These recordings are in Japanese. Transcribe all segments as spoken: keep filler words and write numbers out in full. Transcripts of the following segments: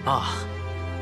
ああ。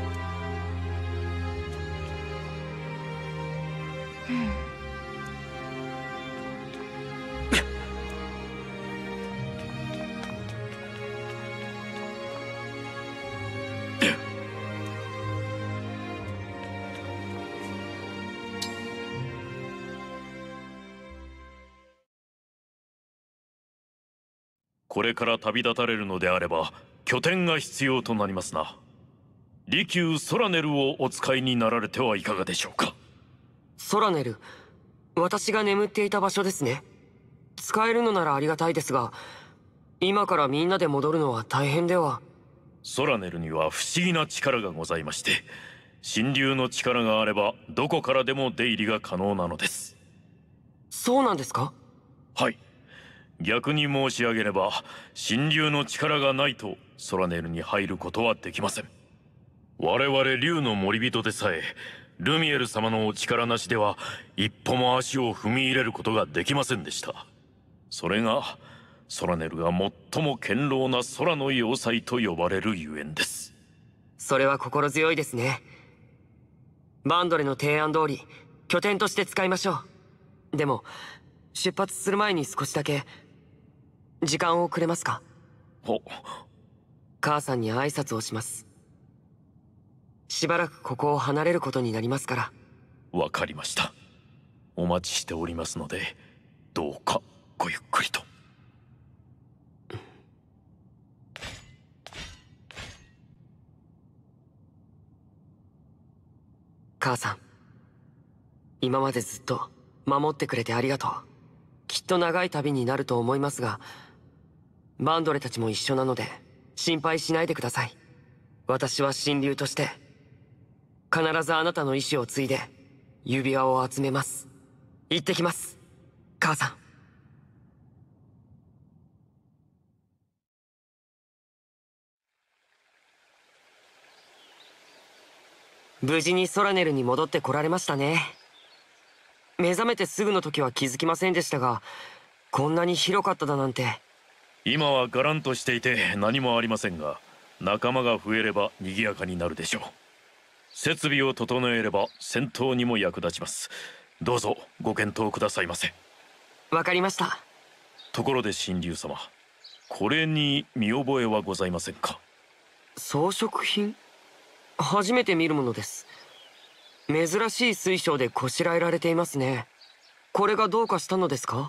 これから旅立たれるのであれば拠点が必要となりますな。利休ソラネルをお使いになられてはいかがでしょうか。 ソラネル、私が眠っていた場所ですね。使えるのならありがたいですが、今からみんなで戻るのは大変では。 ソラネルには不思議な力がございまして、神竜の力があればどこからでも出入りが可能なのです。 そうなんですか？ はい。逆に申し上げれば神竜の力がないとソラネルに入ることはできません。我々竜の森人でさえルミエル様のお力なしでは一歩も足を踏み入れることができませんでした。それがソラネルが最も堅牢な空の要塞と呼ばれるゆえんです。 それは心強いですね。バンドレの提案通り拠点として使いましょう。でも出発する前に少しだけ時間をくれますか？ ほ母さんに挨拶をします。しばらくここを離れることになりますから。 わかりました。お待ちしておりますのでどうかごゆっくりと。 母さん、今までずっと守ってくれてありがとう。きっと長い旅になると思いますが、バンドレたちも一緒なので心配しないでください。私は神竜として必ずあなたの意志を継いで指輪を集めます。行ってきます、母さん。無事にソラネルに戻ってこられましたね。目覚めてすぐの時は気づきませんでしたが、こんなに広かっただなんて。 今はガランとしていて何もありませんが、仲間が増えれば賑やかになるでしょう。設備を整えれば戦闘にも役立ちます。どうぞご検討くださいませ。 わかりました。 ところで神竜様、これに見覚えはございませんか？ 装飾品？初めて見るものです。珍しい水晶でこしらえられていますね。これがどうかしたのですか？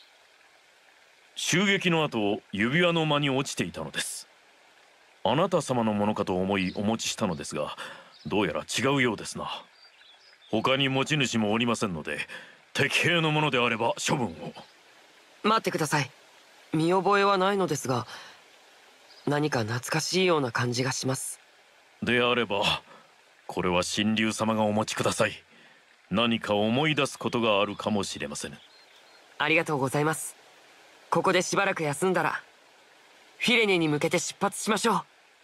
襲撃の後指輪の間に落ちていたのです。あなた様のものかと思いお持ちしたのですが、どうやら違うようですな。他に持ち主もおりませんので、敵兵のものであれば処分を。 待ってください。見覚えはないのですが、何か懐かしいような感じがします。 であればこれは神竜様がお持ちください。何か思い出すことがあるかもしれません。 ありがとうございます。ここでしばらく休んだらフィレネに向けて出発しましょう。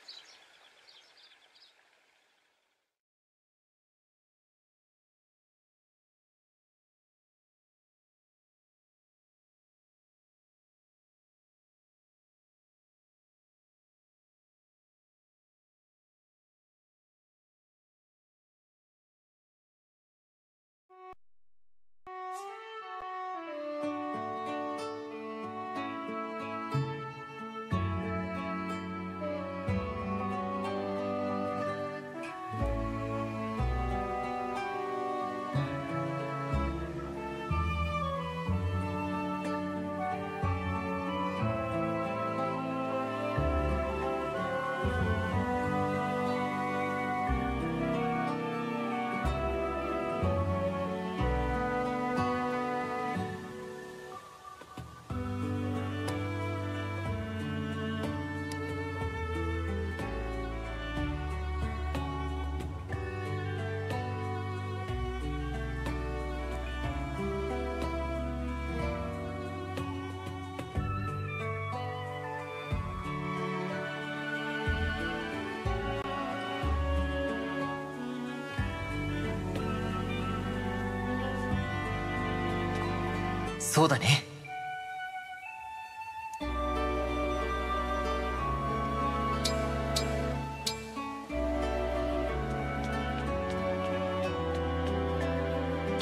そうだね。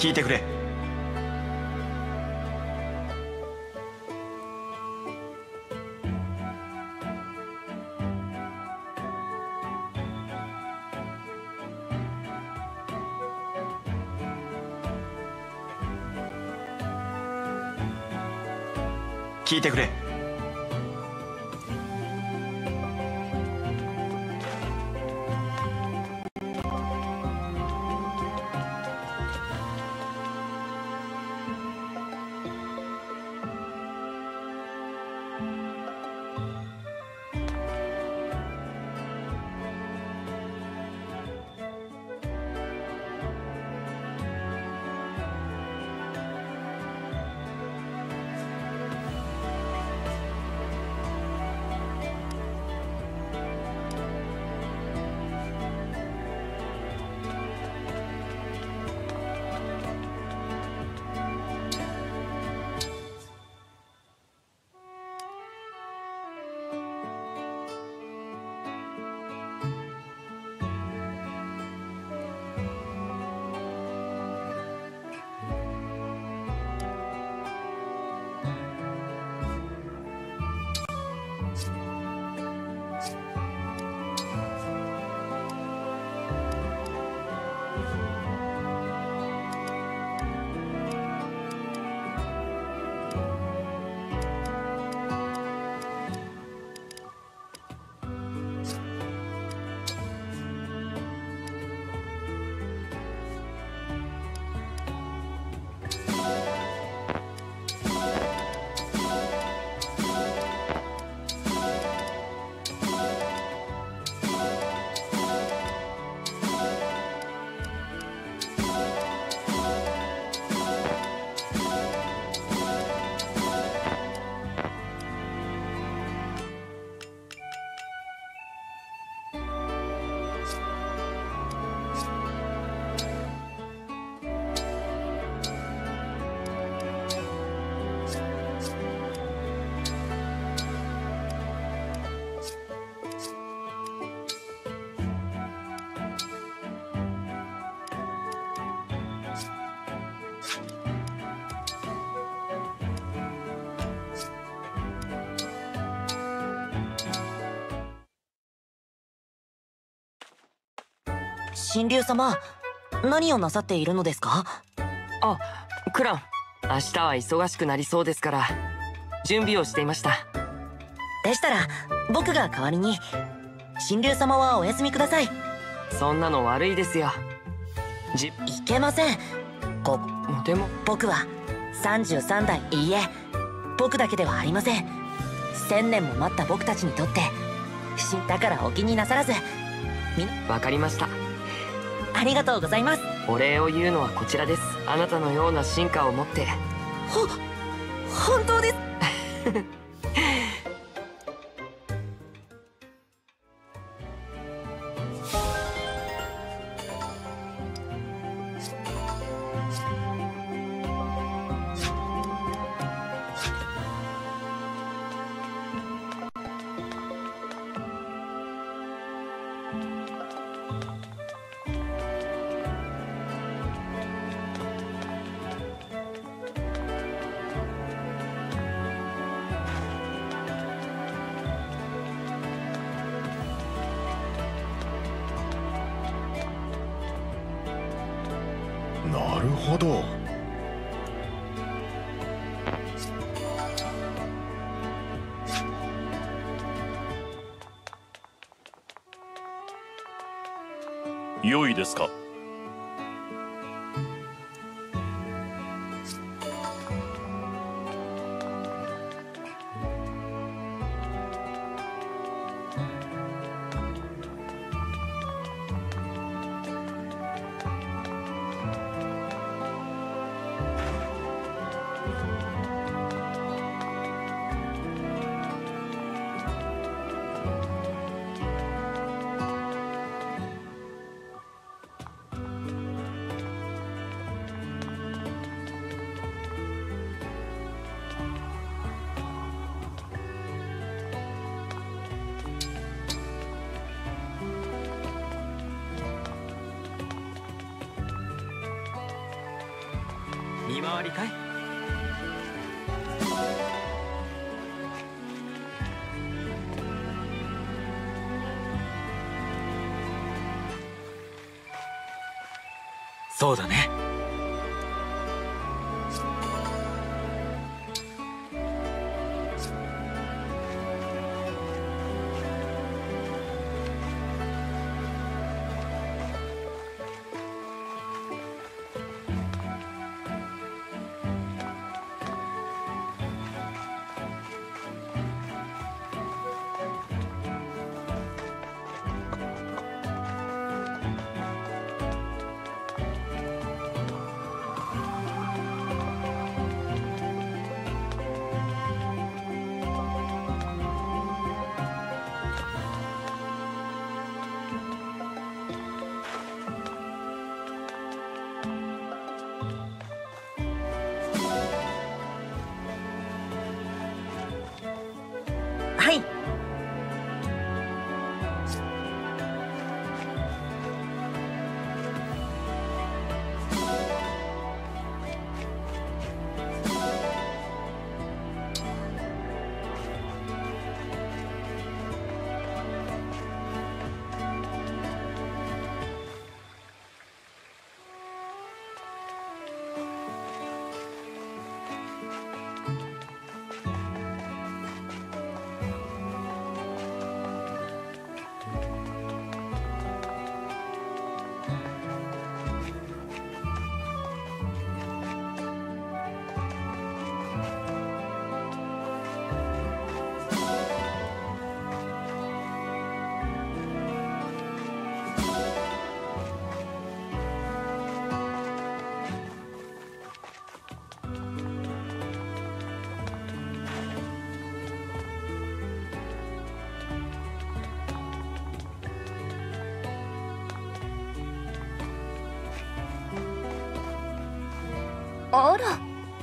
聞いてくれ。聞いてくれ。 神竜様、何をなさっているのですか？ あ、クラン、明日は忙しくなりそうですから準備をしていました。 でしたら僕が代わりに。神竜様はお休みください。 そんなの悪いですよ。じいけません。こでも僕はさんじゅうさんだい、いいえ僕だけではありません。千年も待った僕たちにとって死んだからお気になさらず。みわかりました。 ありがとうございます。 お礼を言うのはこちらです。あなたのような進化を持って。 ほ本当ですなるほど。 良いですか？ りかい？ そうだね。 はい。あら。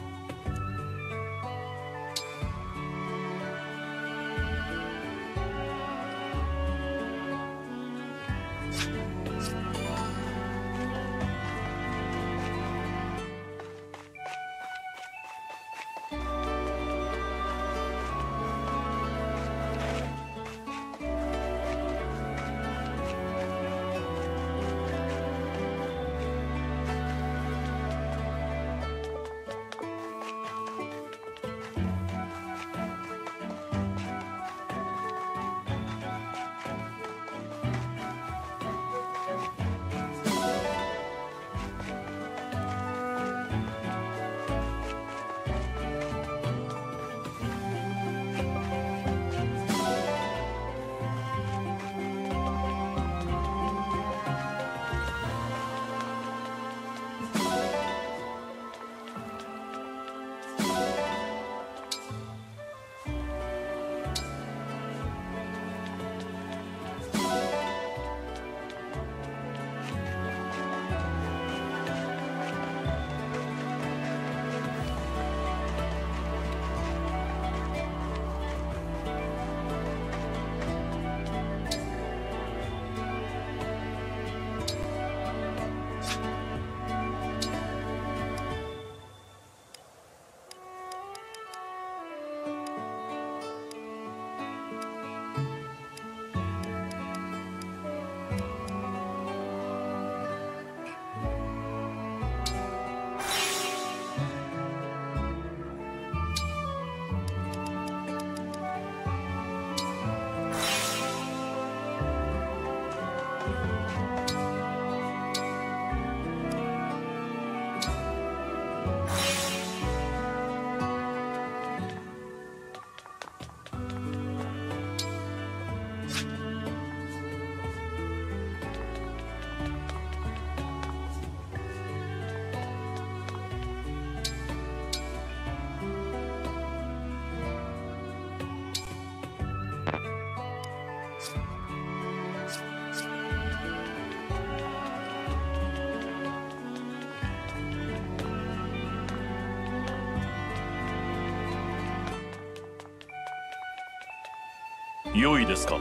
良いですか？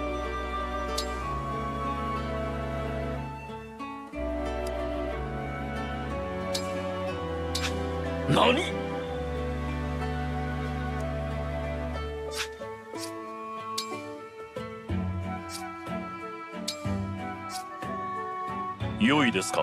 何？ 良いですか？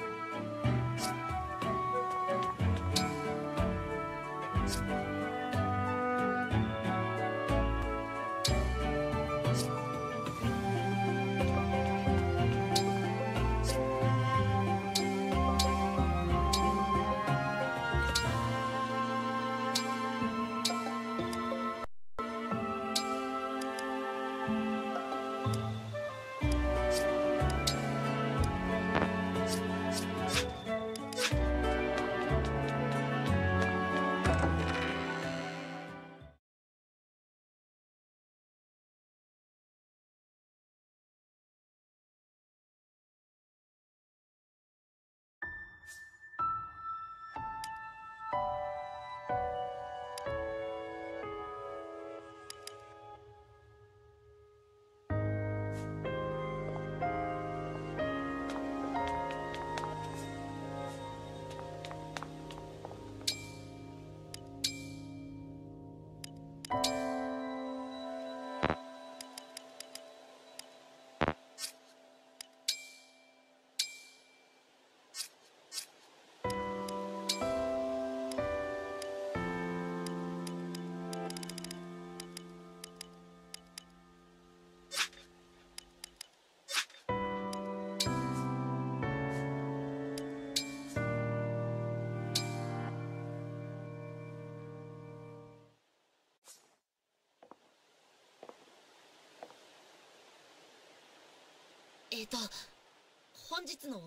えっと本日の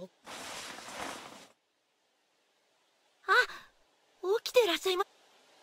あ、起きていらっしゃいま。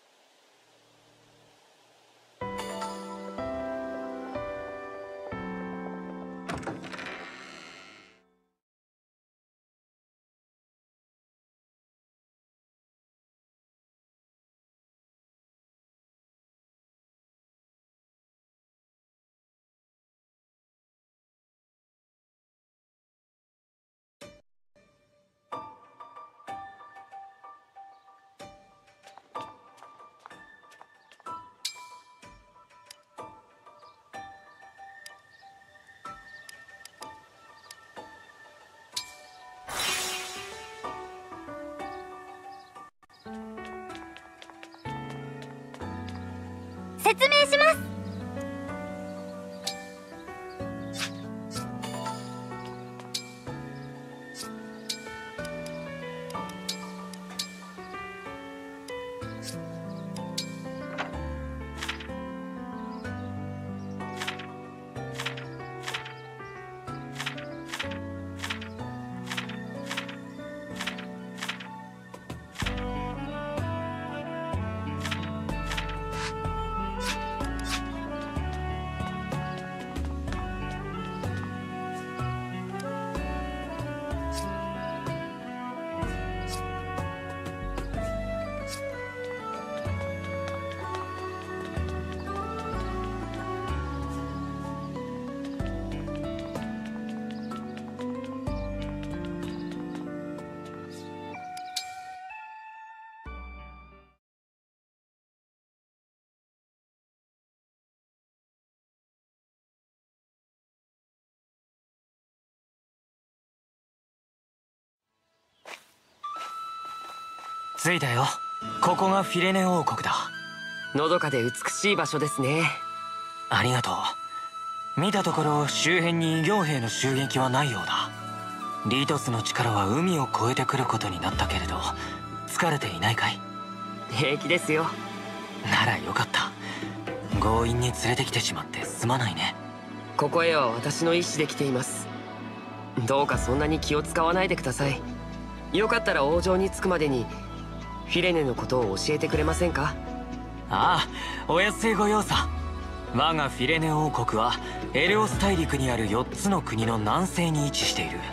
説明します。 着いたよ。ここがフィレネ王国だ。のどかで美しい場所ですね。ありがとう。見たところ周辺に異形兵の襲撃はないようだ。リトスの力は海を越えてくることになったけれど疲れていないかい？平気ですよ。ならよかった。強引に連れてきてしまってすまないね。ここへは私の意思で来ています。どうかそんなに気を使わないでください。よかったら王城に着くまでにフィレネのことを教えてくれませんか？ああ、お安いご用さ。我がフィレネ王国はエレオス大陸にあるよっつの国の南西に位置している。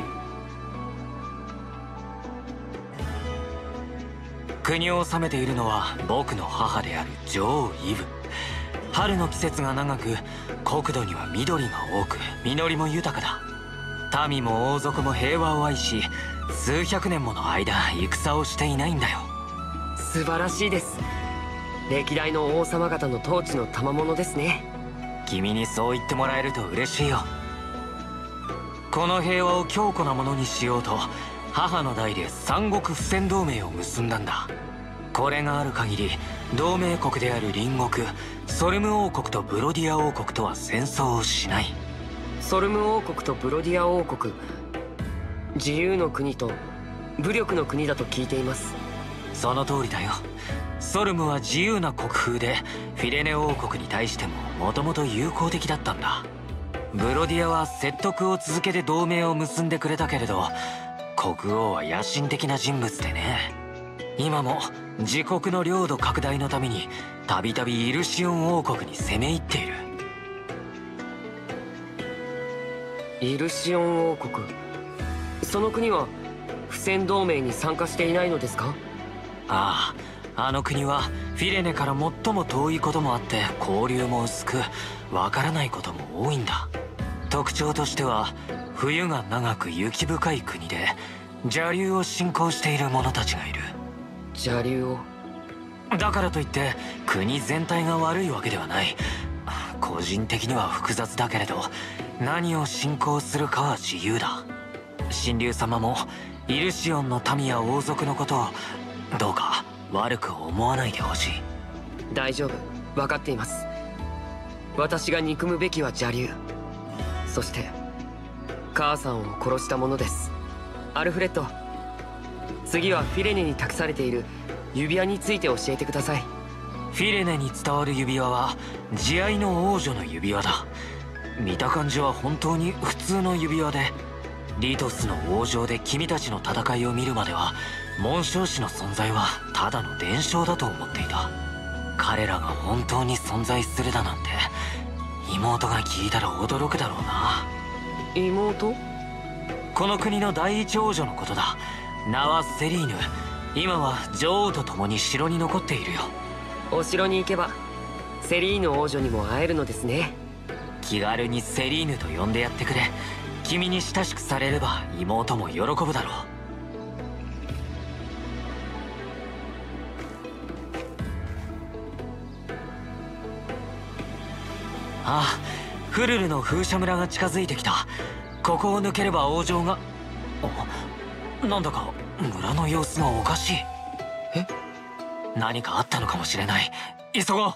国を治めているのは僕の母である女王イブ。春の季節が長く国土には緑が多く実りも豊かだ。民も王族も平和を愛し数百年もの間戦をしていないんだよ。素晴らしいです。歴代の王様方の統治の賜物ですね。君にそう言ってもらえると嬉しいよ。 この平和を強固なものにしようと母の代で三国不戦同盟を結んだんだ。これがある限り同盟国である隣国ソルム王国とブロディア王国とは戦争をしない。 ソルム王国とブロディア王国、自由の国と武力の国だと聞いています。 その通りだよ。ソルムは自由な国風でフィレネ王国に対してももともと友好的だったんだ。ブロディアは説得を続けて同盟を結んでくれたけれど、国王は野心的な人物でね。今も自国の領土拡大のためにたびたびイルシオン王国に攻め入っている。 イルシオン王国、その国は不戦同盟に参加していないのですか？ ああ、あの国はフィレネから最も遠いこともあって交流も薄く、わからないことも多いんだ。特徴としては冬が長く雪深い国で邪竜を信仰している者たちがいる。 邪竜を？ だからといって国全体が悪いわけではない。個人的には複雑だけれど、何を信仰するかは自由だ。神竜様もイルシオンの民や王族のことをどうか悪く思わないでほしい。 大丈夫、分かっています。私が憎むべきは邪竜、そして母さんを殺したものです。アルフレッド、次はフィレネに託されている指輪について教えてください。 フィレネに伝わる指輪は慈愛の王女の指輪だ。見た感じは本当に普通の指輪で、リトスの王城で君たちの戦いを見るまでは紋章師の存在はただの伝承だと思っていた。彼らが本当に存在するだなんて妹が聞いたら驚くだろうな。 妹？ この国の第一王女のことだ。名はセリーヌ。今は女王と共に城に残っているよ。 お城に行けばセリーヌ王女にも会えるのですね。 気軽にセリーヌと呼んでやってくれ。君に親しくされれば妹も喜ぶだろう。ああ、フルルの風車村が近づいてきた。ここを抜ければ王城が。あ、なんだか村の様子がおかしい。 え？ 何かあったのかもしれない。急ごう。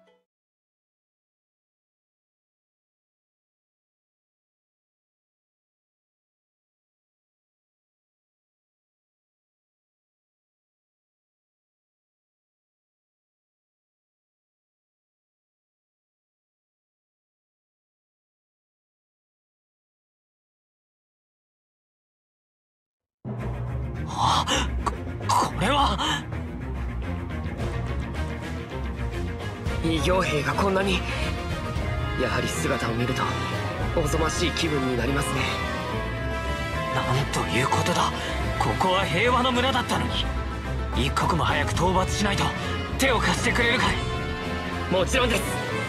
あ、こ、これは異形兵がこんなに。やはり姿を見るとおぞましい気分になりますね。 なんということだ。ここは平和の村だったのに。一刻も早く討伐しないと。手を貸してくれるかい？ もちろんです。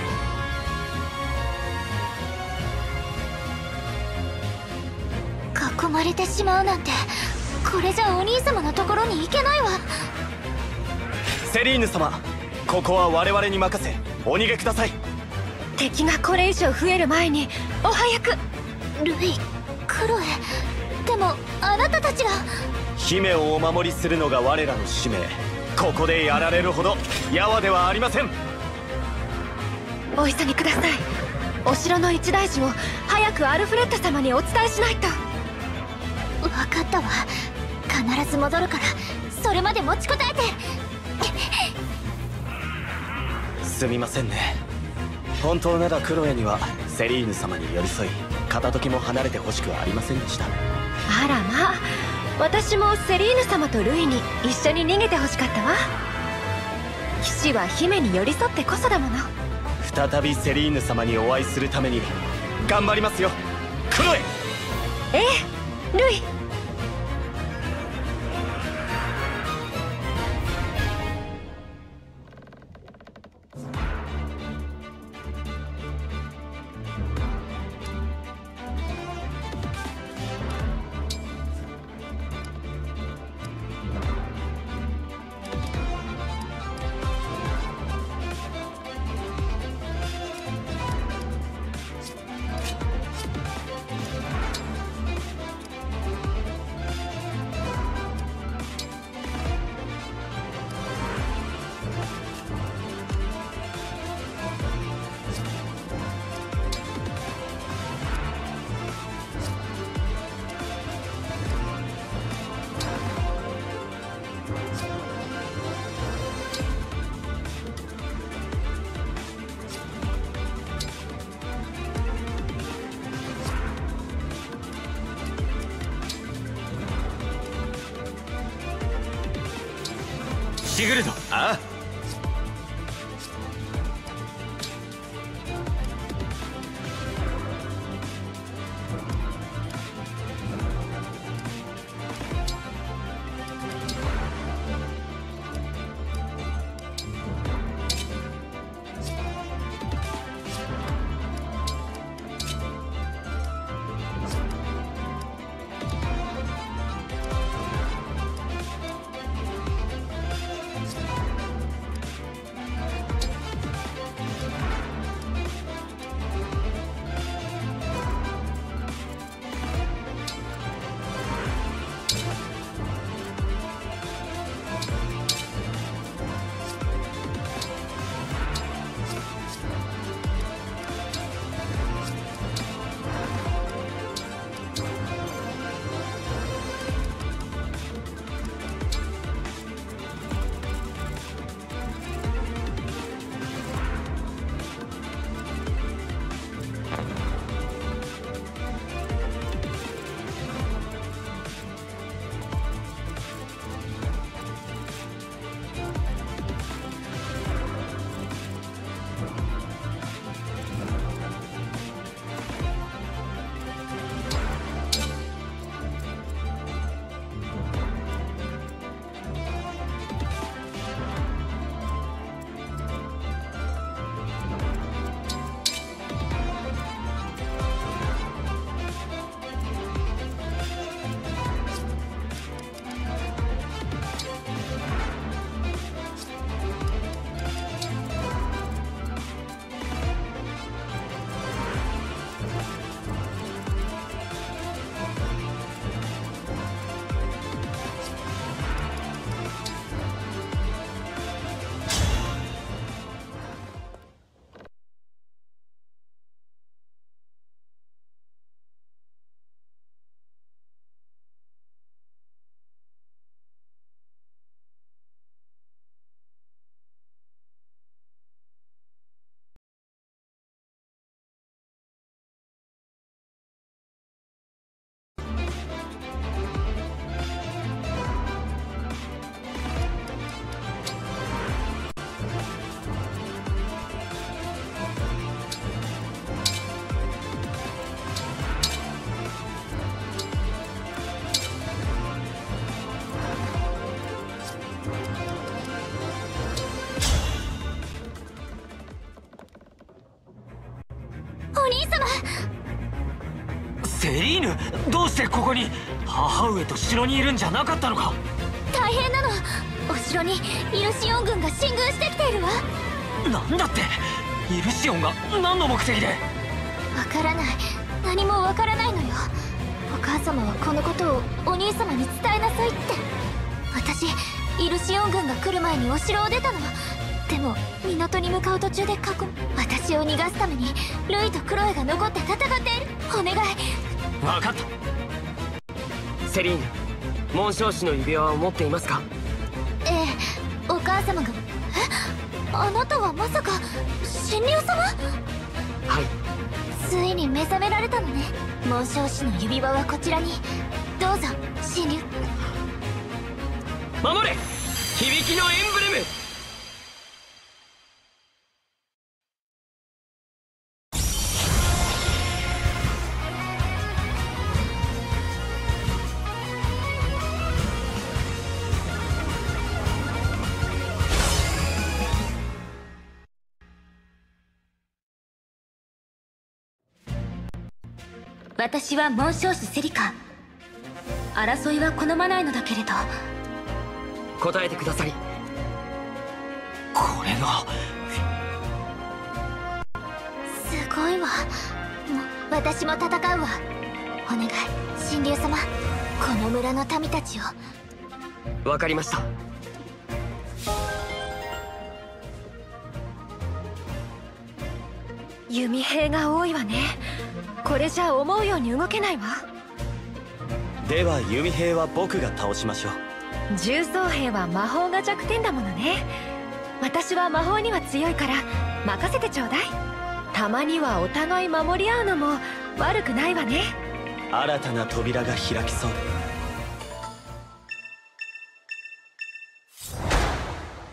囲まれてしまうなんて、これじゃお兄様のところに行けないわ。 セリーヌ様、ここは我々に任せお逃げください。 敵がこれ以上増える前にお早く。 ルイ、クロエ、でもあなたたちが。 姫をお守りするのが我らの使命。ここでやられるほどやわではありません。 お急ぎください。お城の一大事を早くアルフレッド様にお伝えしないと。 分かったわ、必ず戻るからそれまで持ちこたえて。 すみませんね。本当ならクロエにはセリーヌ様に寄り添い片時も離れてほしくはありませんでした。 あらまあ、私もセリーヌ様とルイに一緒に逃げてほしかったわ。騎士は姫に寄り添ってこそだもの。 再びセリーヌ様にお会いするために頑張りますよ、クロエ。 ええ、ルイ。 シグルド。 ああ。 セリーヌ、どうしてここに？母上と城にいるんじゃなかったのか？ 大変なの。お城にイルシオン軍が進軍してきているわ。 なんだって？イルシオンが何の目的で？ わからない。何もわからないのよ。お母様はこのことをお兄様に伝えなさいって。私イルシオン軍が来る前にお城を出たの。でも港に向かう途中で囲む。私を逃がすためにルイとクロエが残って戦っている。お願い。 分かった。 セリーヌ、紋章師の指輪を持っていますか？ ええ、お母様が。え、あなたはまさか神竜様？ はい。 ついに目覚められたのね。紋章師の指輪はこちらに。どうぞ神竜。 守れ、響きのエンブレム。 私は紋章師セリカ。争いは好まないのだけれど。 答えてください。 これがすごいわ。もう私も戦うわ。お願い神竜様、この村の民たちを。 わかりました。 弓兵が多いわね。これじゃ思うように動けないわ。 では弓兵は僕が倒しましょう。 重装兵は魔法が弱点だものね。私は魔法には強いから任せてちょうだい。たまにはお互い守り合うのも悪くないわね。 新たな扉が開きそう。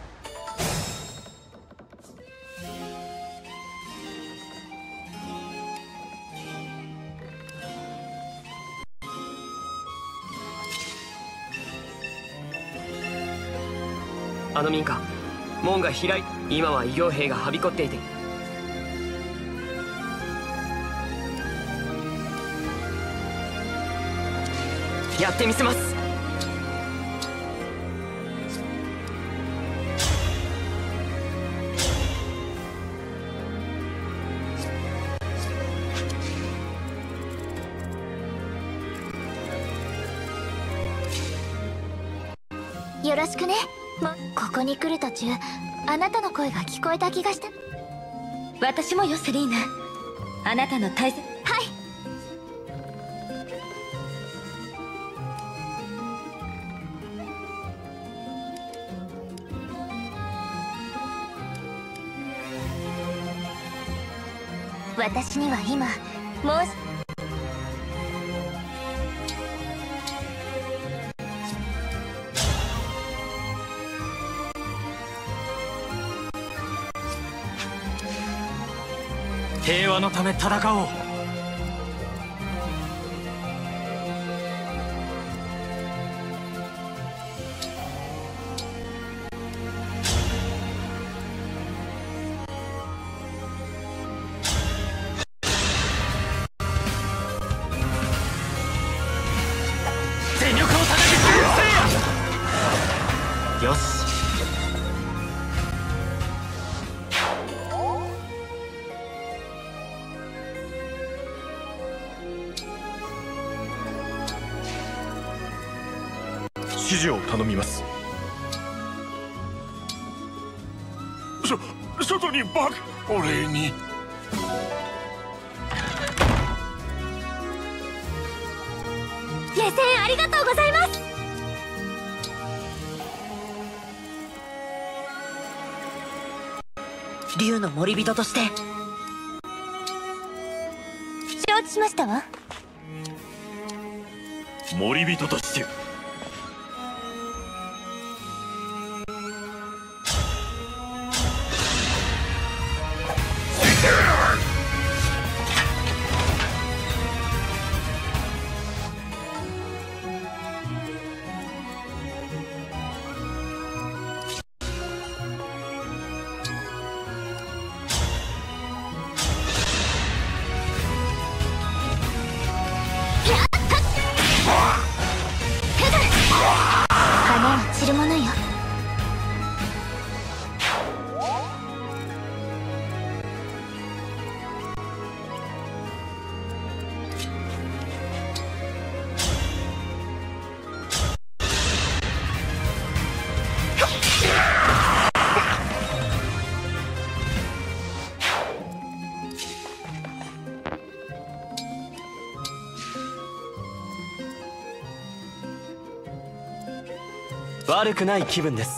あの民家、門が開い、今は異形兵がはびこっていて、やってみせます。 よろしくね。ここに来る途中、あなたの声が聞こえた気がした。 私もよ、セリーヌ。あなたの大切。 はい。私には今もう平和のため戦おう。全力を捧げてよし。 指示を頼みます。そ外にバク、お礼に。 冷戦ありがとうございます。 竜の森人として承知しましたわ。 森人として花は散るものよ。 悪くない気分です。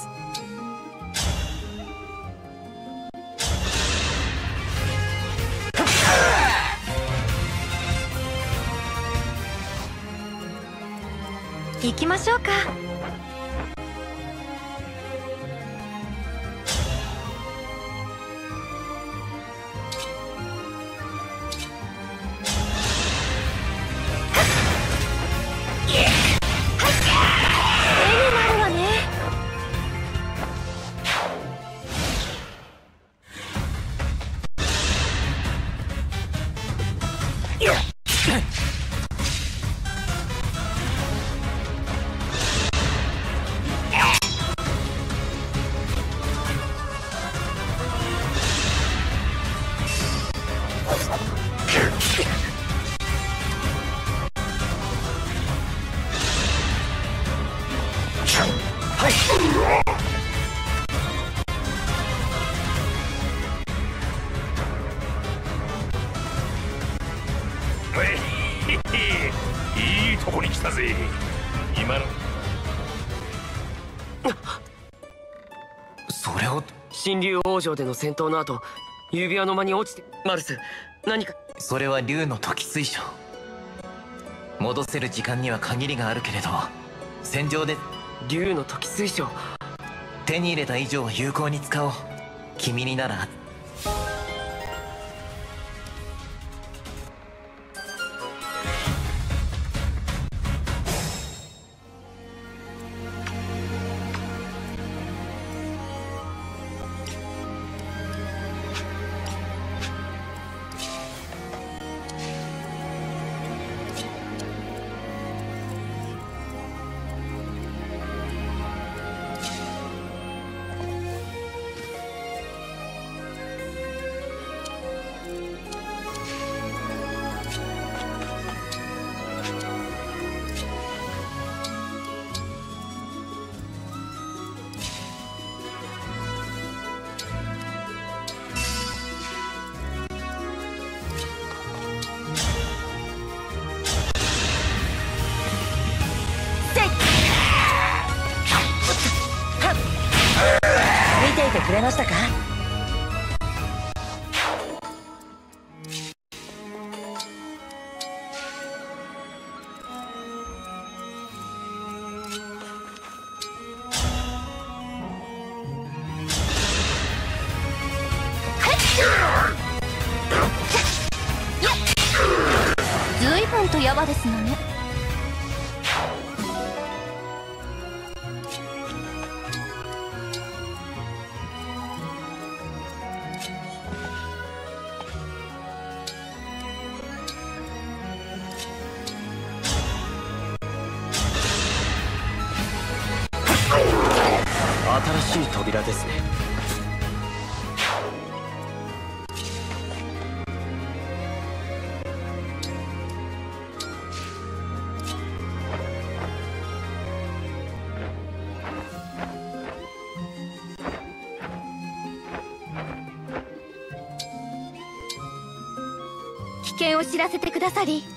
行きましょうか。 いいとこに来たぜ。今のそれを神竜王城での戦闘の後、指輪の間に落ちて。マルス、何か。 それは竜の時水晶。戻せる時間には限りがあるけれど、戦場で竜の時水晶、 手に入れた以上は有効に使おう。君になら。 てくれましたか？ ずいぶんとやばですのね。 新しい扉ですね。 危険を知らせてくださり。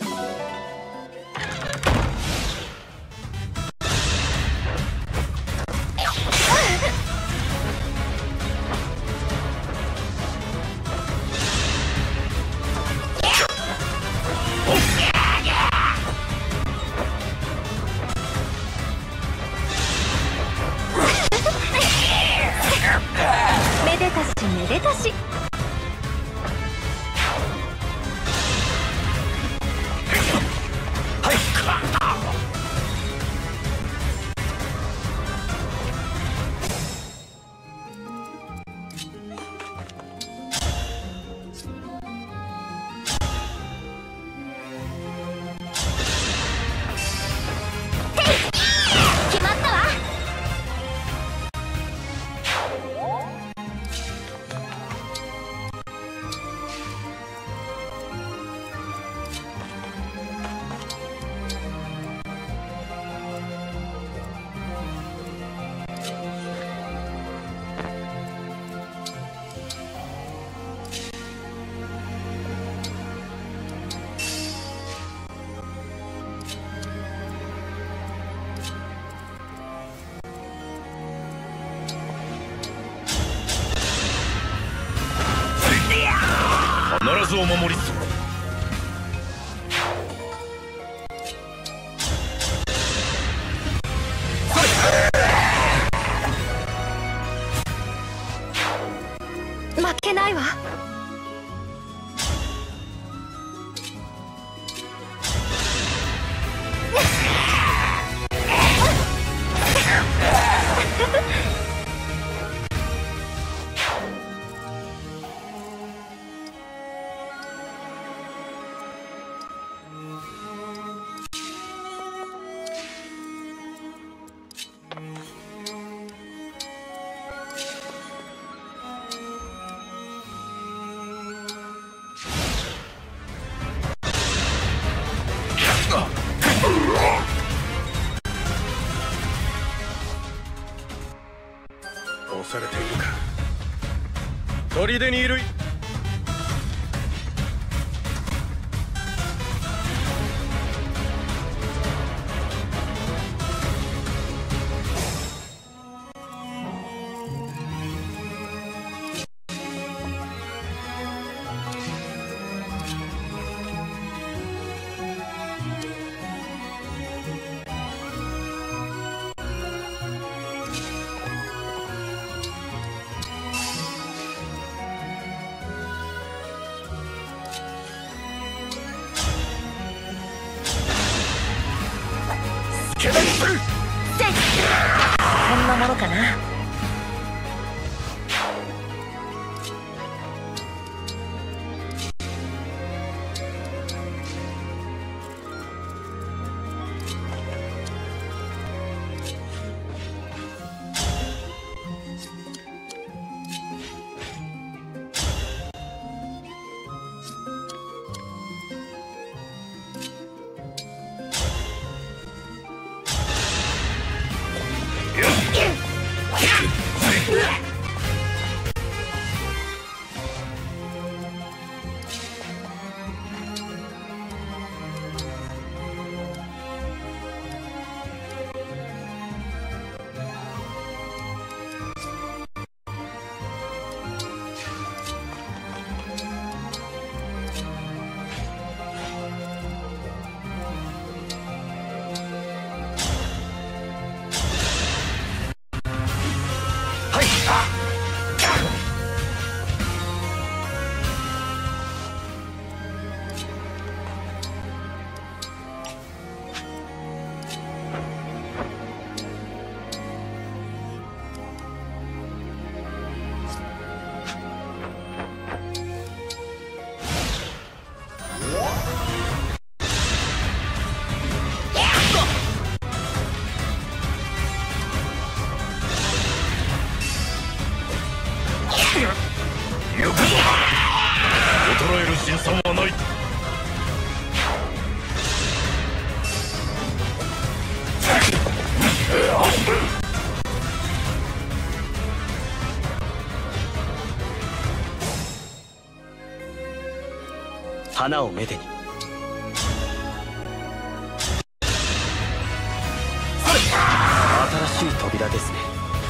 めでたしめでたし。 決まったわ。 必ずお守りする。 負けないわ。 押されているか。砦にいる。 こんなものかな。 やっ衰える辛酸はない。 花をめでに。新しい扉ですね。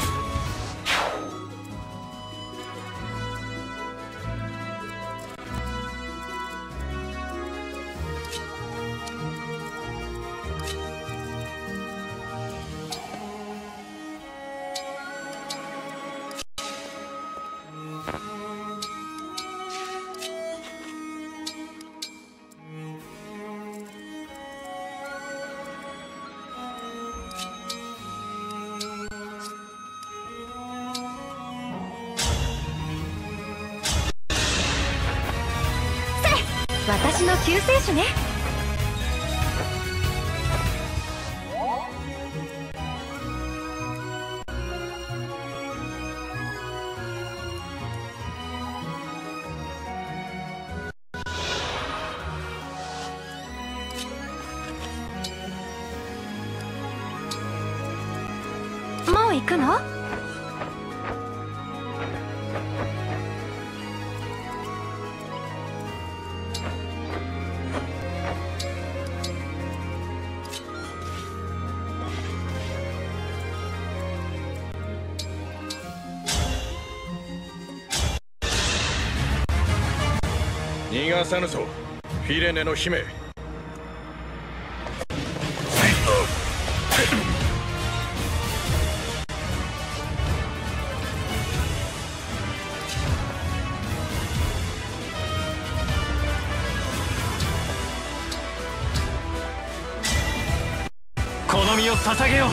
私の救世主ね。もう行くの？ 逃がさぬぞ、フィレネの姫。 この身を捧げよう。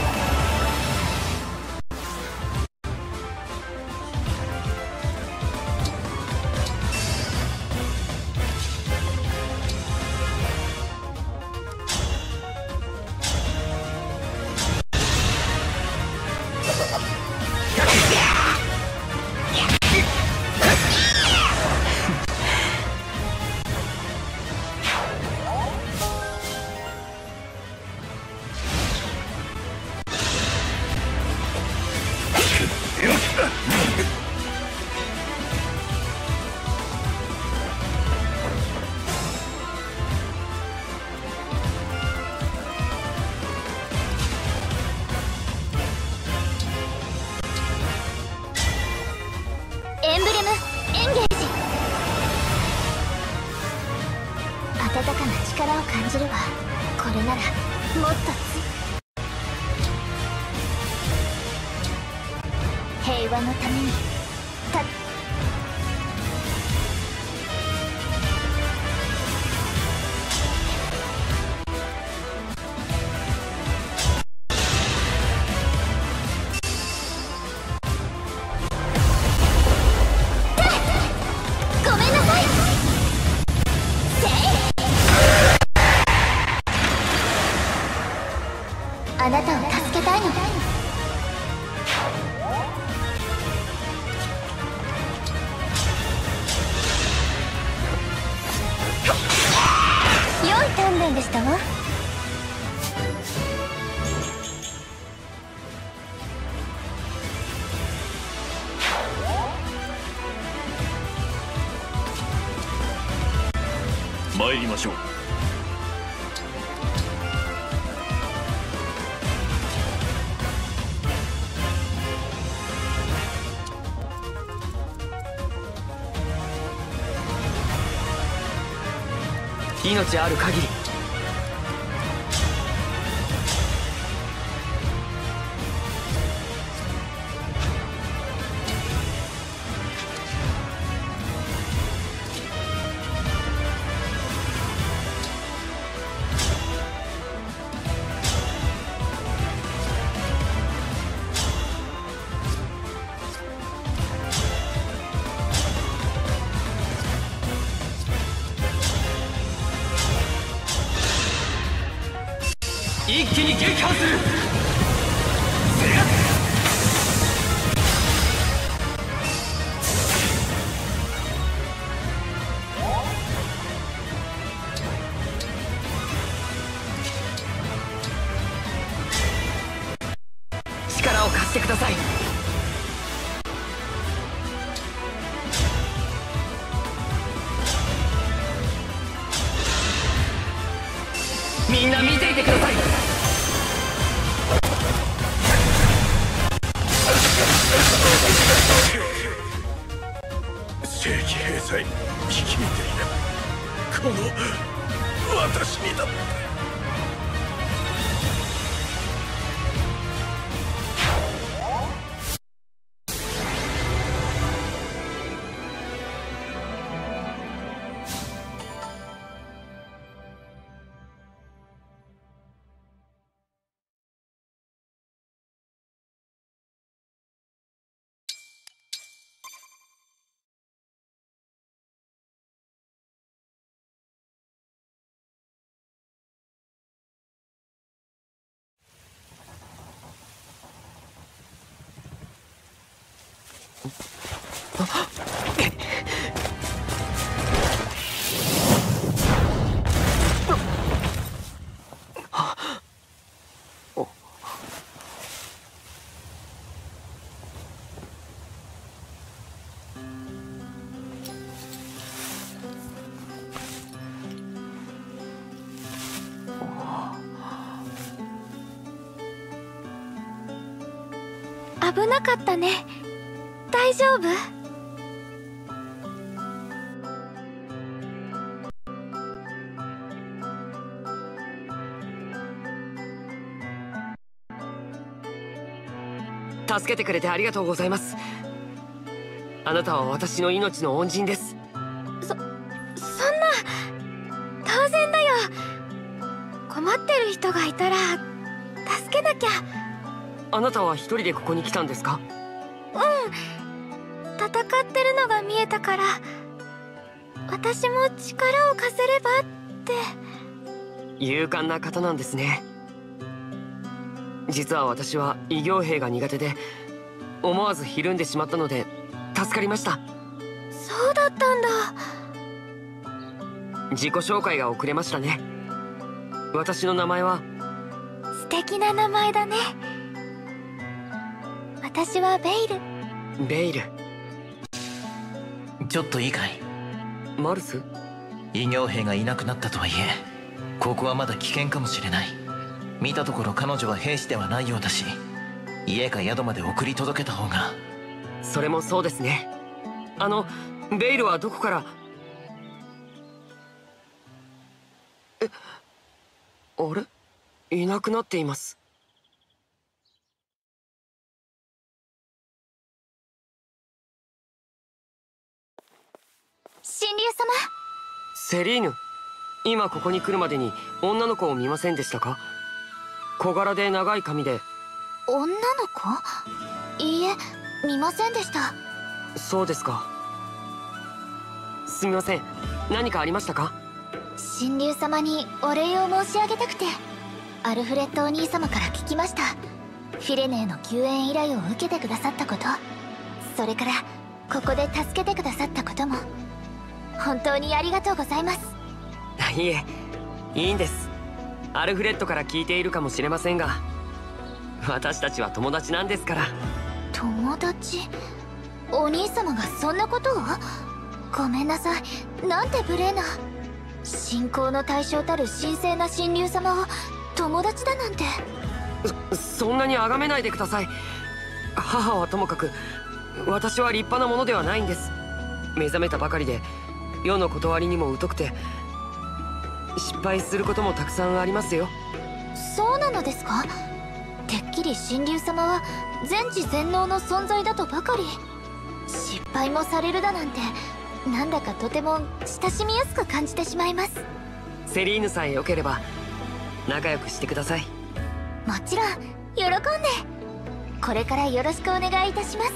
エンブレムエンゲージ。温かな力を感じるわ。これならもっとつ平和のためにたあなたを助けたいの。良い鍛錬でしたわ。 参りましょう。 命ある限り。一気に撃破する。 みんな見ていてください。 正規兵隊率いているこの私にだって。 危なかったね。大丈夫？ 助けてくれてありがとうございます。あなたは私の命の恩人です。 そ、そんな、当然だよ。困ってる人がいたら助けなきゃ。 あなたは一人でここに来たんですか？ うん、戦ってるのが見えたから私も力を貸せればって。 勇敢な方なんですね。実は私は異形兵が苦手で思わずひるんでしまったので助かりました。 そうだったんだ。 自己紹介が遅れましたね。私の名前は。 素敵な名前だね。私はベイル。 ベイル。 ちょっといいかい？ マルス？ 異形兵がいなくなったとはいえここはまだ危険かもしれない。見たところ彼女は兵士ではないようだし家か宿まで送り届けた方が。 それもそうですね。あのベイルはどこから？え、あれ？いなくなっています。 神竜様。 セリーヌ、今ここに来るまでに女の子を見ませんでしたか？小柄で長い髪で。 女の子？いいえ、見ませんでした。 そうですか。すみません、何かありましたか？ 神竜様にお礼を申し上げたくて。アルフレッドお兄様から聞きました。フィレネーの救援依頼を受けてくださったこと、それからここで助けてくださったことも本当にありがとうございます。 いえ、いいんです。アルフレッドから聞いているかもしれませんが私たちは友達なんですから。 友達？お兄様がそんなことを？ごめんなさい、なんて無礼な。信仰の対象たる神聖な神竜様を友達だなんて。 そ, そんなに崇めないでください。母はともかく私は立派なものではないんです。目覚めたばかりで世の断りにも疎くて失敗することもたくさんありますよ。 そうなのですか？てっきり神竜様は全知全能の存在だとばかり。失敗もされるだなんてなんだかとても親しみやすく感じてしまいます。 セリーヌさえよければ仲良くしてください。 もちろん喜んで。これからよろしくお願いいたします。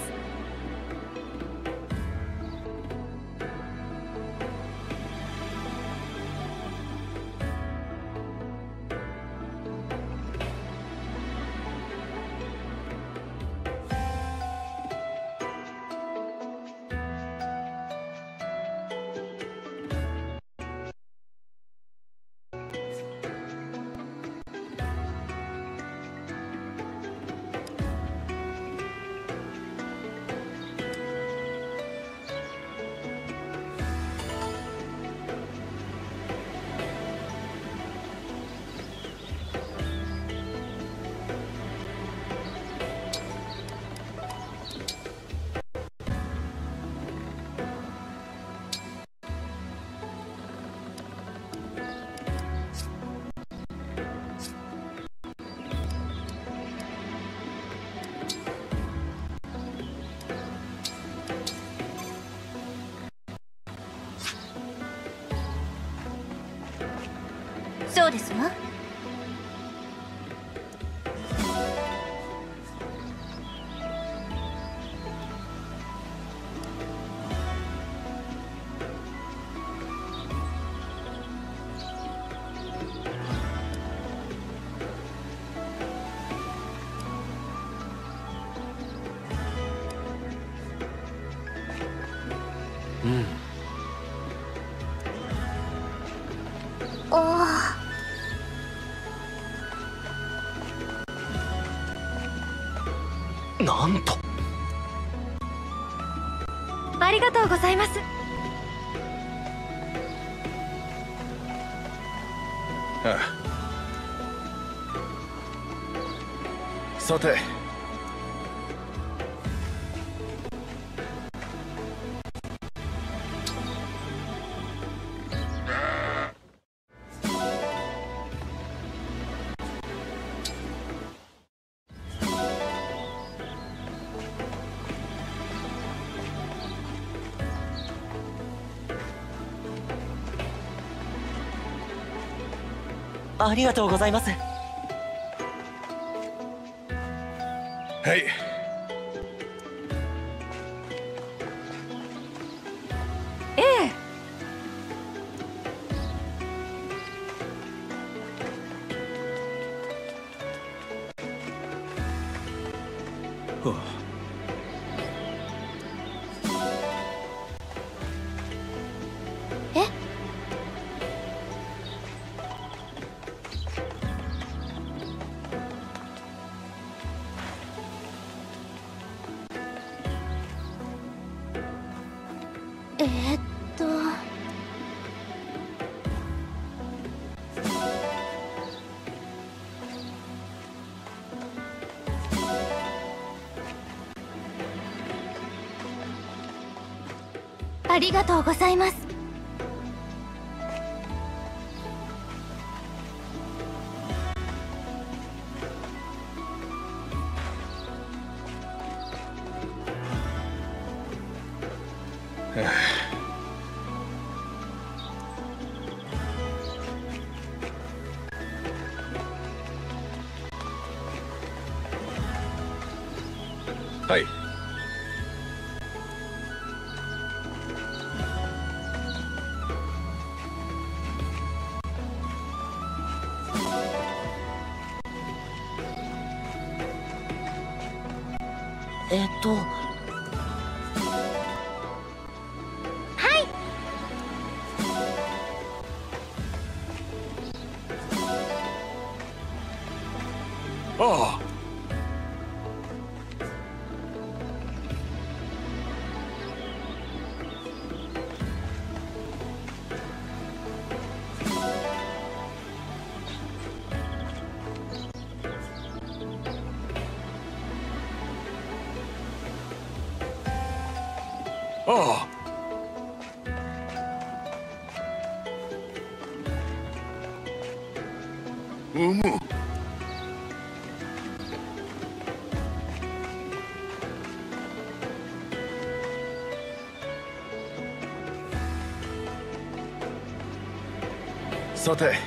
そうですわ。おお。 なんと。 ありがとうございます。 ああ。さて。 ありがとうございます。 はい。 ええ。 はあ。 え？えーっとありがとうございます。 はい。 えっとああ。ああ。うむ。さて。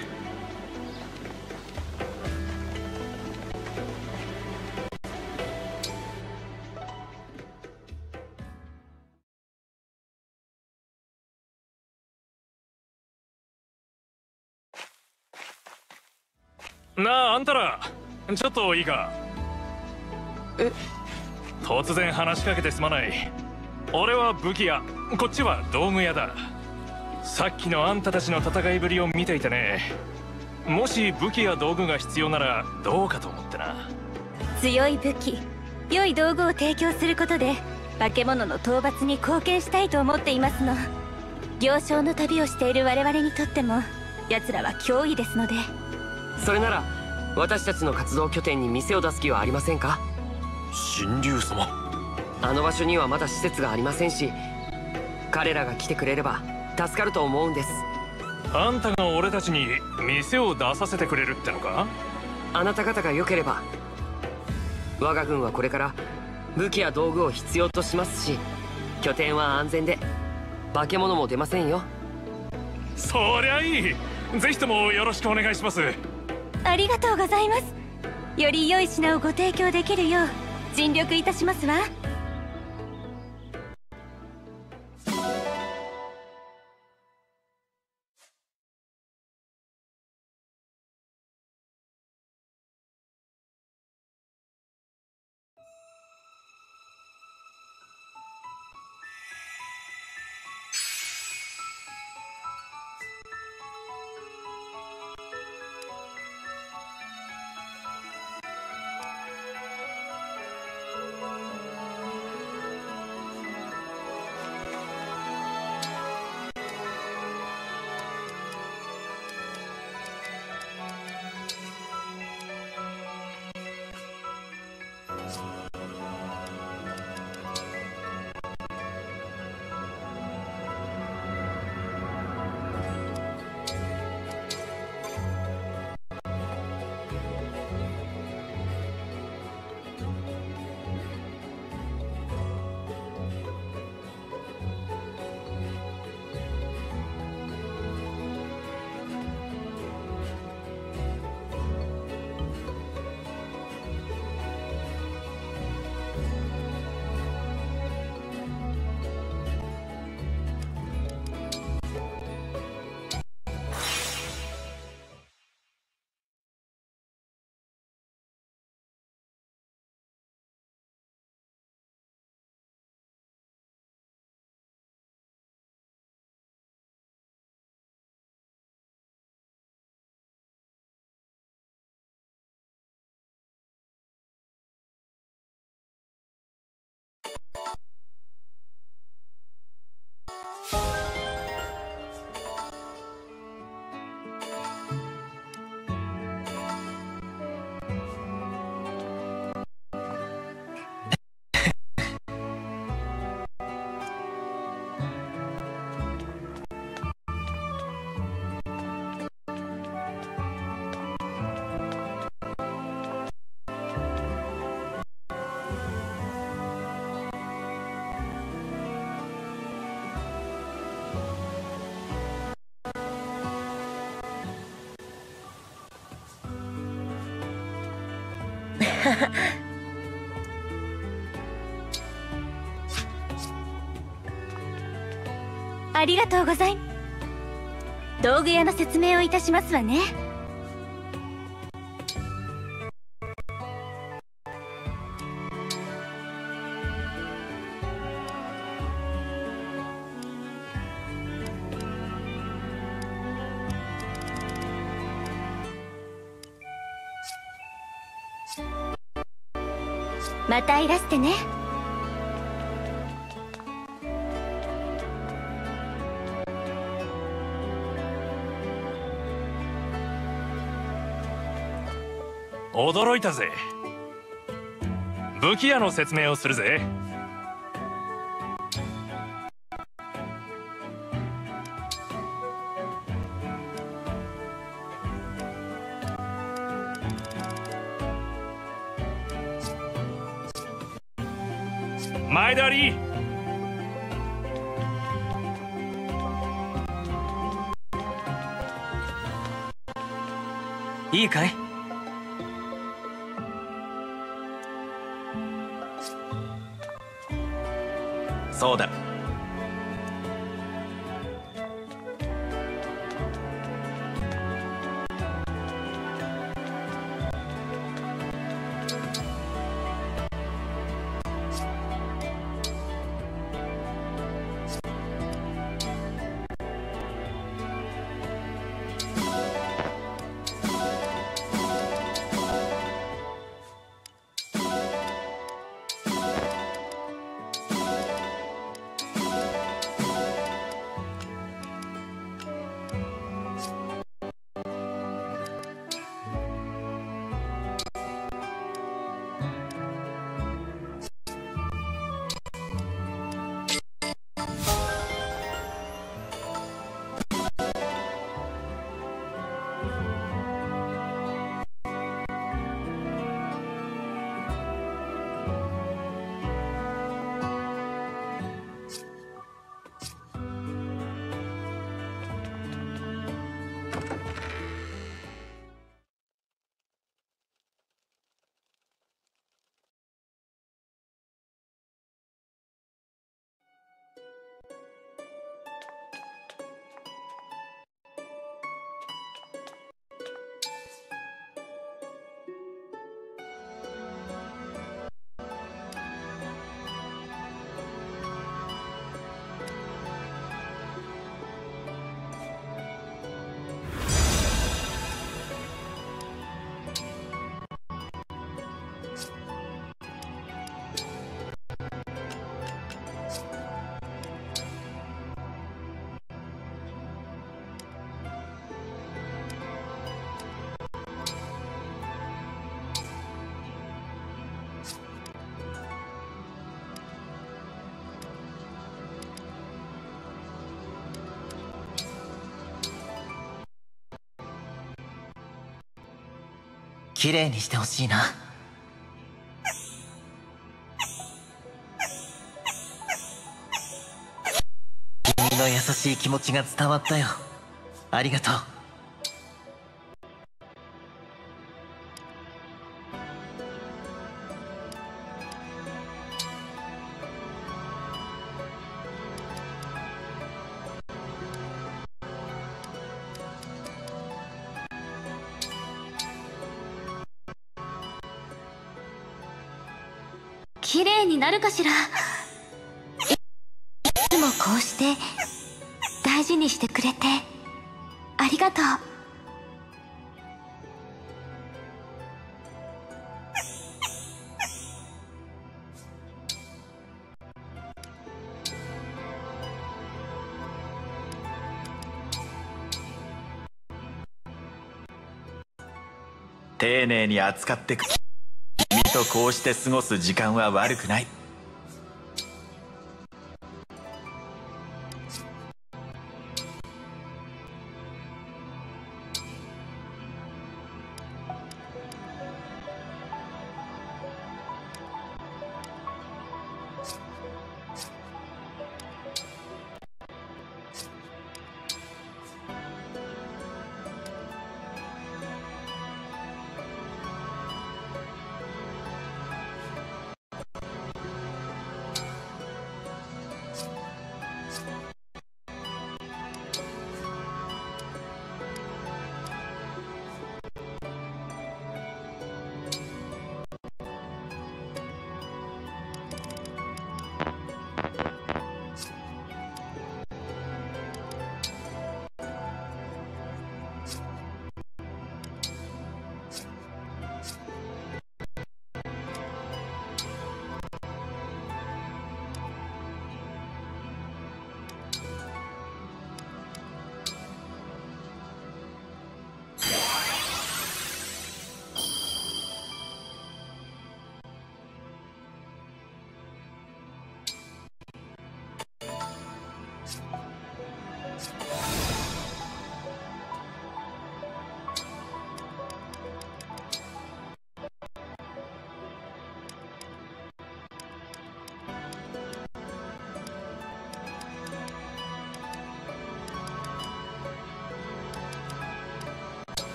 なあ、あんたらちょっといいか。 え？ 突然話しかけてすまない。俺は武器屋、こっちは道具屋だ。さっきのあんたたちの戦いぶりを見ていてね、もし武器や道具が必要ならどうかと思ってな。 強い武器、良い道具を提供することで化け物の討伐に貢献したいと思っていますの。行商の旅をしている我々にとっても奴らは脅威ですので。 それなら私たちの活動拠点に店を出す気はありませんか？ 神竜様。 あの場所にはまだ施設がありませんし、彼らが来てくれれば助かると思うんです。 あんたが俺たちに店を出させてくれるってのか？ あなた方が良ければ。我が軍はこれから武器や道具を必要としますし、拠点は安全で化け物も出ませんよ。 そりゃいい。 ぜひともよろしくお願いします。 ありがとうございます。より良い品をご提供できるよう尽力いたしますわ。ありがとうございます。道具屋の説明をいたしますわね。またいらしてね。 驚いたぜ。武器屋の説明をするぜ。前田リー。 いいかい？ そうだ。 綺麗にしてほしいな。君の優しい気持ちが伝わったよ。ありがとう。 綺麗になるかしら。いつもこうして大事にしてくれてありがとう。 丁寧に扱ってく君とこうして過ごす時間は悪くない。